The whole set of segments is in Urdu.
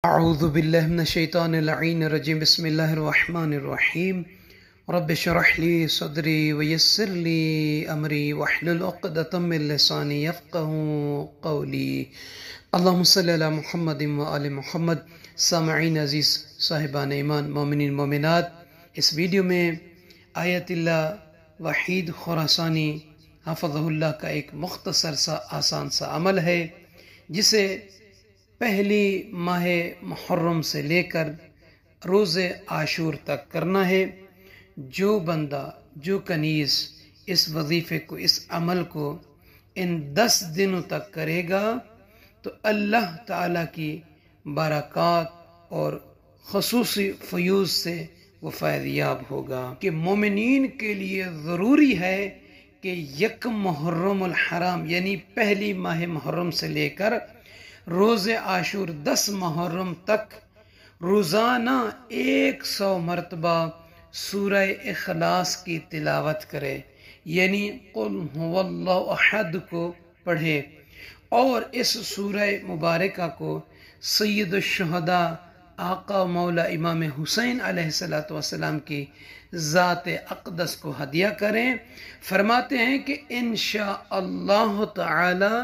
اعوذ باللہ من الشیطان اللعین الرجیم بسم اللہ الرحمن الرحیم رب اشرح لی صدری ویسر لی امری واحلل عقدۃ من لسانی یفقهوا قولی اللہم صلی علی محمد وآل محمد۔ سامعین عزیز، صاحبان ایمان، مومنین مومنات، اس ویڈیو میں آیت اللہ وحید خراسانی حفظہ اللہ کا ایک مختصر سا آسان سا عمل ہے جسے پہلی ماہ محرم سے لے کر روز عاشور تک کرنا ہے۔ جو بندہ، جو کنیز اس وظیفے کو، اس عمل کو ان 10 دنوں تک کرے گا تو اللہ تعالیٰ کی برکات اور خصوصی فیوز سے وہ فیض یاب ہوگا کہ مومنین کے لیے ضروری ہے کہ یک محرم الحرام یعنی پہلی ماہ محرم سے لے کر روز عاشور 10 محرم تک روزانہ 100 مرتبہ سورہ اخلاص کی تلاوت کرے، یعنی قل هو اللہ احد کو پڑھے، اور اس سورہ مبارکہ کو سید الشہداء آقا مولا امام حسین علیہ السلام کی ذات اقدس کو ہدیہ کریں۔ فرماتے ہیں کہ انشاءاللہ تعالی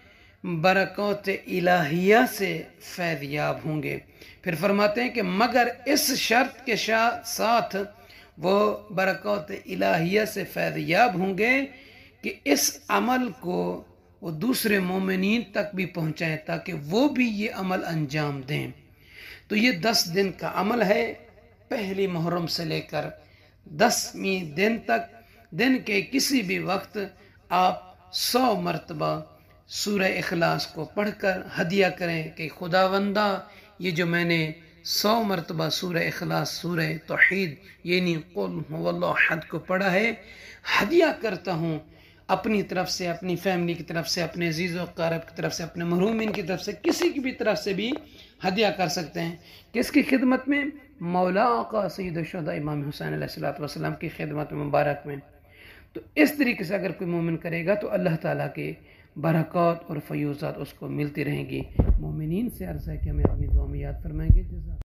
برکات الہیہ سے فیض یاب ہوں گے۔ پھر فرماتے ہیں کہ مگر اس شرط کے ساتھ وہ برکات الہیہ سے فیض یاب ہوں گے کہ اس عمل کو وہ دوسرے مومنین تک بھی پہنچائیں تاکہ وہ بھی یہ عمل انجام دیں۔ تو یہ 10 دن کا عمل ہے، پہلی محرم سے لے کر 10ویں دن تک۔ دن کے کسی بھی وقت آپ 100 مرتبہ سورہ اخلاص کو پڑھ کر ہدیہ کریں کہ خداوندہ یہ جو میں نے 100 مرتبہ سورہ اخلاص، سورہ توحید یعنی قل هو اللہ احد کو پڑھا ہے، ہدیہ کرتا ہوں اپنی طرف سے، اپنی فیملی کی طرف سے، اپنے عزیز و اقارب کی طرف سے، اپنے محرومین کی طرف سے، کسی کی بھی طرف سے بھی ہدیہ کر سکتے ہیں۔ کس کی خدمت میں؟ مولا آقا سید الشہداء امام حسین علیہ السلام کی خدمت مبارک میں۔ تو اس طریقے سے اگر کوئی مومن کرے گا تو اللہ تعالیٰ کے برکات اور فیوزات اس کو ملتی رہیں گی۔ مومنین سے عرض ہے کہ ہمیں اپنی دعا میں یاد فرمائیں گے۔